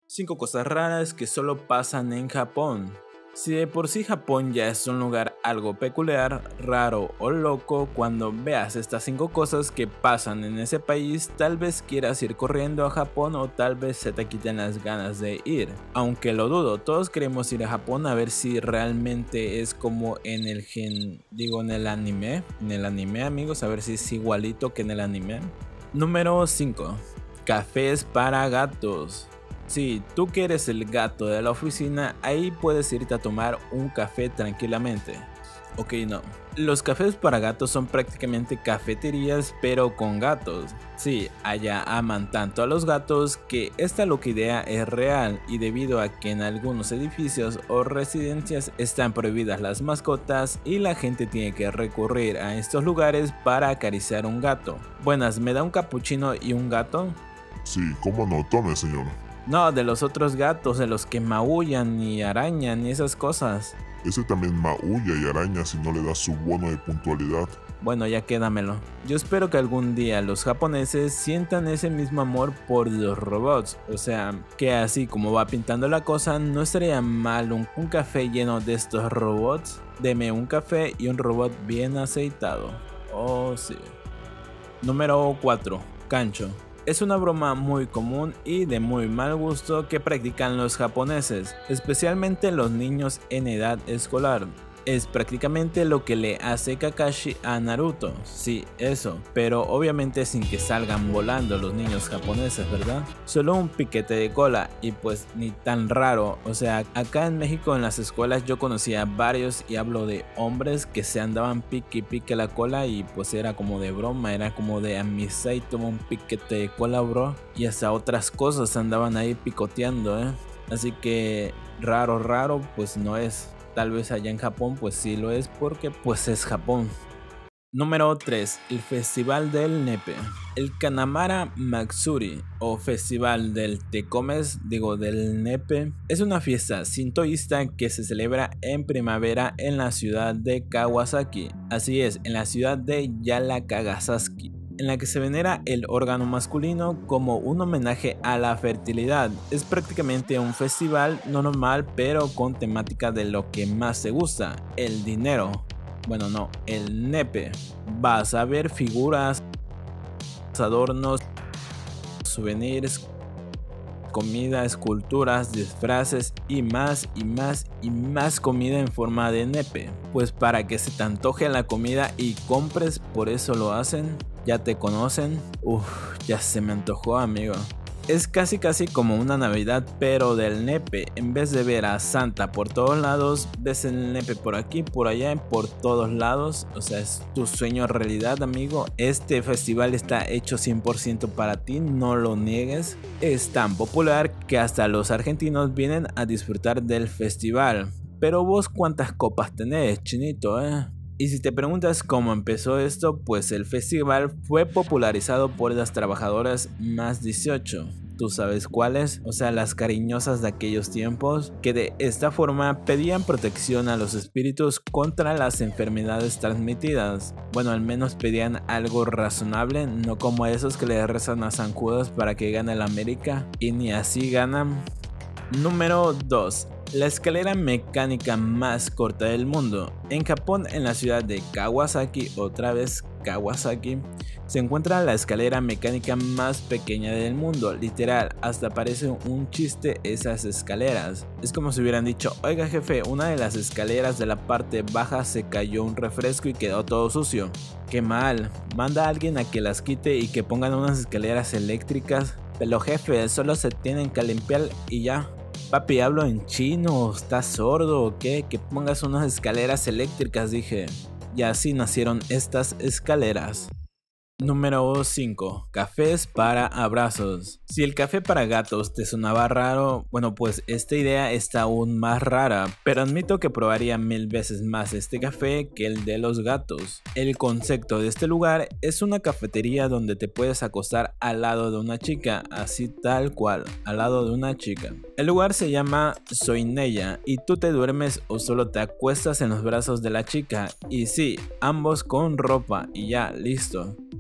5 cosas raras que solo pasan en Japón. Si de por sí Japón ya es un lugar algo peculiar, raro o loco, cuando veas estas 5 cosas que pasan en ese país, tal vez quieras ir corriendo a Japón o tal vez se te quiten las ganas de ir. Aunque lo dudo, todos queremos ir a Japón a ver si realmente es como en en el anime. En el anime, amigos, a ver si es igualito que en el anime. Número 5. Cafés para gatos. Si tú que eres el gato de la oficina, ahí puedes irte a tomar un café tranquilamente. Ok, no. Los cafés para gatos son prácticamente cafeterías pero con gatos. Sí, allá aman tanto a los gatos que esta loca idea es real, y debido a que en algunos edificios o residencias están prohibidas las mascotas y la gente tiene que recurrir a estos lugares para acariciar un gato. Buenas, ¿me da un capuchino y un gato? Sí, cómo no, tome, señor. No, de los otros gatos, de los que maullan y arañan y esas cosas. Ese también maulla y araña si no le das su bono de puntualidad. Bueno, ya quédamelo. Yo espero que algún día los japoneses sientan ese mismo amor por los robots. O sea, que así como va pintando la cosa, no estaría mal un café lleno de estos robots. Deme un café y un robot bien aceitado. Oh, sí. Número 4. Kancho. Es una broma muy común y de muy mal gusto que practican los japoneses, especialmente los niños en edad escolar. Es prácticamente lo que le hace Kakashi a Naruto, sí, eso, pero obviamente sin que salgan volando los niños japoneses, ¿verdad? Solo un piquete de cola, y pues ni tan raro. O sea, acá en México en las escuelas yo conocía varios, y hablo de hombres que se andaban pique y pique la cola, y pues era como de broma, era como de amistad y toma un piquete de cola, bro, y hasta otras cosas andaban ahí picoteando, así que raro pues no es. Tal vez allá en Japón pues sí lo es, porque pues es Japón. Número 3. El Festival del Nepe. El Kanamara Matsuri, o Festival del del Nepe, es una fiesta sintoísta que se celebra en primavera en la ciudad de Kawasaki. Así es, en la ciudad de Yala-Kagasaski, en la que se venera el órgano masculino como un homenaje a la fertilidad. Es prácticamente un festival normal, pero con temática de lo que más te gusta, el dinero. Bueno, no, el nepe. Vas a ver figuras, adornos, souvenirs, comida, esculturas, disfraces y más comida en forma de nepe. Pues para que se te antoje la comida y compres, por eso lo hacen. Ya te conocen. Ya se me antojó, amigo. Es casi como una Navidad, pero del nepe. En vez de ver a Santa por todos lados, ves el nepe por aquí, por allá, por todos lados. O sea, es tu sueño realidad, amigo. Este festival está hecho 100% para ti, no lo niegues. Es tan popular que hasta los argentinos vienen a disfrutar del festival. Pero vos, ¿cuántas copas tenés, chinito, Y si te preguntas cómo empezó esto, pues el festival fue popularizado por las trabajadoras más 18. ¿Tú sabes cuáles? O sea, las cariñosas de aquellos tiempos, que de esta forma pedían protección a los espíritus contra las enfermedades transmitidas. Bueno, al menos pedían algo razonable, no como esos que le rezan a zancudos para que gane el América, y ni así ganan. Número 2. La escalera mecánica más corta del mundo. En Japón, en la ciudad de Kawasaki, otra vez Kawasaki, se encuentra la escalera mecánica más pequeña del mundo. Literal, hasta parece un chiste esas escaleras. Es como si hubieran dicho: oiga jefe, una de las escaleras de la parte baja se cayó un refresco y quedó todo sucio. Qué mal, manda a alguien a que las quite y que pongan unas escaleras eléctricas. Pero jefe, solo se tienen que limpiar y ya. Papi, hablo en chino, ¿estás sordo o qué? Que pongas unas escaleras eléctricas, dije. Y así nacieron estas escaleras. Número 5. Cafés para abrazos. Si el café para gatos te sonaba raro, bueno, pues esta idea está aún más rara, pero admito que probaría 1000 veces más este café que el de los gatos. El concepto de este lugar es una cafetería donde te puedes acostar al lado de una chica, así tal cual, al lado de una chica. El lugar se llama Soineya y tú te duermes o solo te acuestas en los brazos de la chica, y sí, ambos con ropa y ya, listo.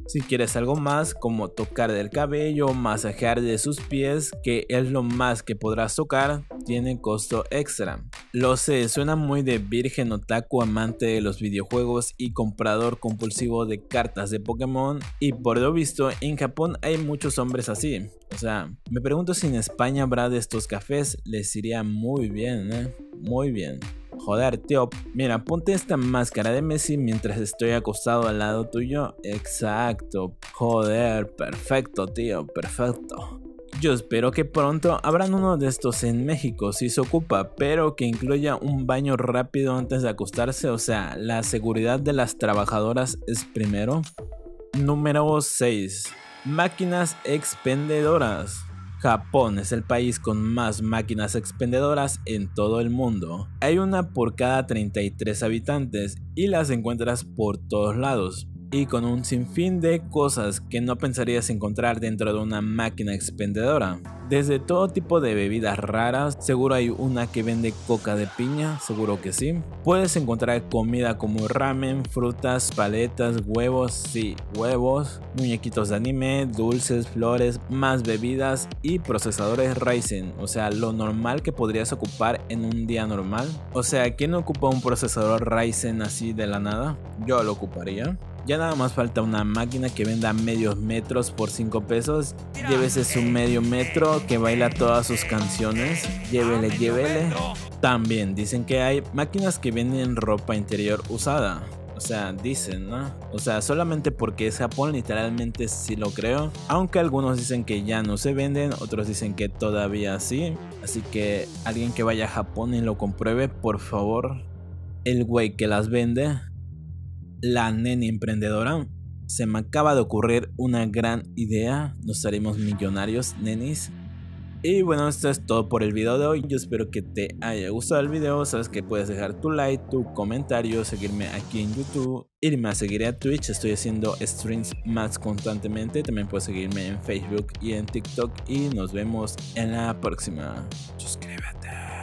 Si quieres algo más, como tocar del cabello, masajear de sus pies, que es lo más que podrás tocar, tiene costo extra. Lo sé, suena muy de virgen otaku amante de los videojuegos y comprador compulsivo de cartas de Pokémon, y por lo visto en Japón hay muchos hombres así. O sea, me pregunto si en España habrá de estos cafés, les iría muy bien, muy bien. Joder, tío, mira, ponte esta máscara de Messi mientras estoy acostado al lado tuyo. Exacto, joder, perfecto, tío, perfecto. Yo espero que pronto abran uno de estos en México si se ocupa, pero que incluya un baño rápido antes de acostarse, o sea, la seguridad de las trabajadoras es primero. Número 6. Máquinas expendedoras. Japón es el país con más máquinas expendedoras en todo el mundo. Hay una por cada 33 habitantes y las encuentras por todos lados, y con un sinfín de cosas que no pensarías encontrar dentro de una máquina expendedora. Desde todo tipo de bebidas raras, seguro hay una que vende coca de piña, seguro que sí. Puedes encontrar comida como ramen, frutas, paletas, huevos, sí, huevos, muñequitos de anime, dulces, flores, más bebidas y procesadores Ryzen, o sea, lo normal que podrías ocupar en un día normal. O sea, ¿quién ocupa un procesador Ryzen así de la nada? Yo lo ocuparía. Ya nada más falta una máquina que venda medios metros por 5 pesos. Llévese su medio metro que baila todas sus canciones. Llévele, llévele. También dicen que hay máquinas que venden ropa interior usada. O sea, dicen, ¿no? O sea, solamente porque es Japón, literalmente sí lo creo. Aunque algunos dicen que ya no se venden, otros dicen que todavía sí. Así que alguien que vaya a Japón y lo compruebe, por favor. El güey que las vende, la neni emprendedora, se me acaba de ocurrir una gran idea. Nos haremos millonarios, nenis. Y bueno, esto es todo por el video de hoy. Yo espero que te haya gustado el video. Sabes que puedes dejar tu like, tu comentario, seguirme aquí en YouTube, irme a seguir a Twitch. Estoy haciendo streams más constantemente. También puedes seguirme en Facebook y en TikTok. Y nos vemos en la próxima. Suscríbete.